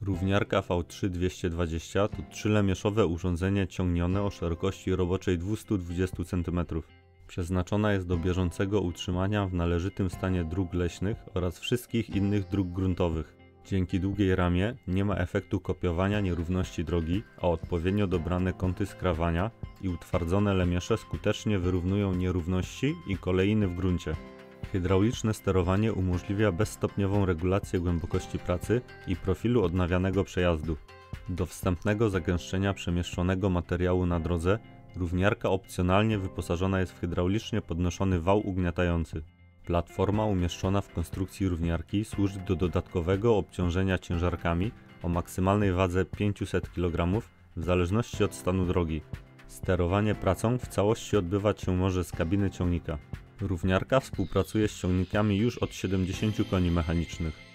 Równiarka V3-220 to trzylemeszowe urządzenie ciągnione o szerokości roboczej 220 cm. Przeznaczona jest do bieżącego utrzymania w należytym stanie dróg leśnych oraz wszystkich innych dróg gruntowych. Dzięki długiej ramie nie ma efektu kopiowania nierówności drogi, a odpowiednio dobrane kąty skrawania i utwardzone lemiesze skutecznie wyrównują nierówności i kolejny w gruncie. Hydrauliczne sterowanie umożliwia bezstopniową regulację głębokości pracy i profilu odnawianego przejazdu. Do wstępnego zagęszczenia przemieszczonego materiału na drodze równiarka opcjonalnie wyposażona jest w hydraulicznie podnoszony wał ugniatający. Platforma umieszczona w konstrukcji równiarki służy do dodatkowego obciążenia ciężarkami o maksymalnej wadze 500 kg w zależności od stanu drogi. Sterowanie pracą w całości odbywać się może z kabiny ciągnika. Równiarka współpracuje z ciągnikami już od 70 koni mechanicznych.